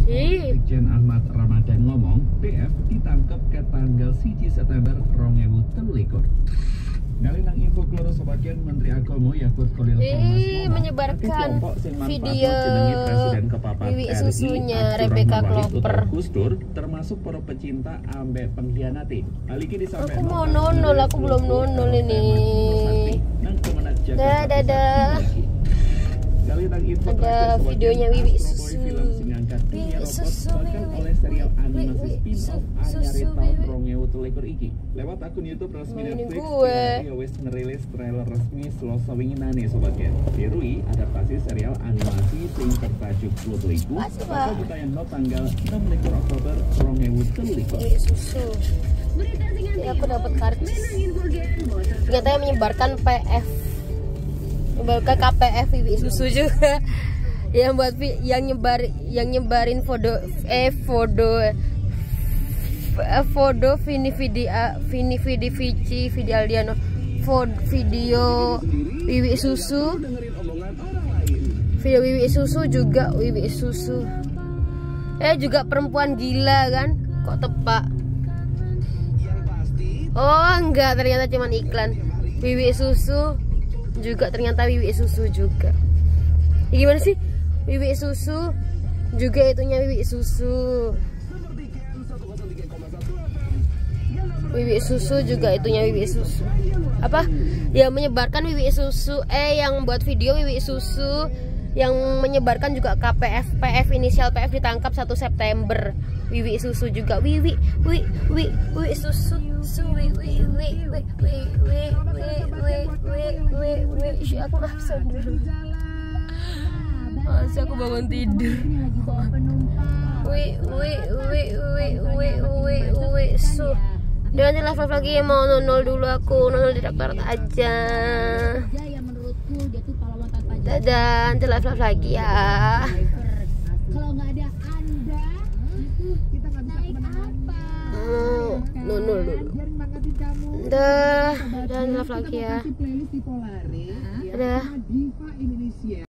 Brigjen Ahmad Ramadan ngomong, PF ditangkap ke tanggal 1 September 2023. Ngali nang info kloro sebagian Menteri Agama Yakut Khalil Thomas menyebarkan video Wiwi susunya Rebecca Klopper. Gusdur termasuk para pecinta ambek pengkhianati. Hal iki disampaikan. Aku mau nonol, aku belum nonol ini. Dadah. Ada videonya Wiwi susu. Wiwi susu oleh serial animasi spin-off anyari tahun 2023 iki. Lewat akun YouTube resmi Netflix, wis ngerilis trailer resmi Selasa winginane sobatnya. Dirui adaptasi serial animasi sing bertajuk Pluto iku bakal ditayangno tanggal 16 Oktober 2023. Wiwi susu. Ya, aku dapat karcis. Ternyata yang menyebarkan PF. Menyebarkan KPF Wiwi susu juga. Yang buat yang nyebarin foto Vini Vici Aldiano video Wiwi susu, video Wiwi susu juga Wiwi susu. Juga perempuan gila kan, kok tepak. Oh enggak, ternyata cuman iklan. Wiwi susu juga, ternyata Wiwi susu juga. Gimana sih? Wiwi susu juga itunya Wiwi susu. Wiwi susu juga itunya Wiwi susu. Apa? Yang menyebarkan Wiwi susu, yang buat video Wiwi susu, yang menyebarkan juga KPF, PF inisial PF ditangkap 1 September. Wiwi susu juga. Wiwi susu. Aku absen dulu. Masih aku bangun tidur. Dan nanti live lagi ya, mau nonol dulu aku, nonol di Draktor aja. Dadah, nanti live lagi ya. Kalau nggak ada Anda, kita nggak bisa kemana-mana. Nonol dulu. Dah, dan live lagi ya. Playlist di Polaris. Dah.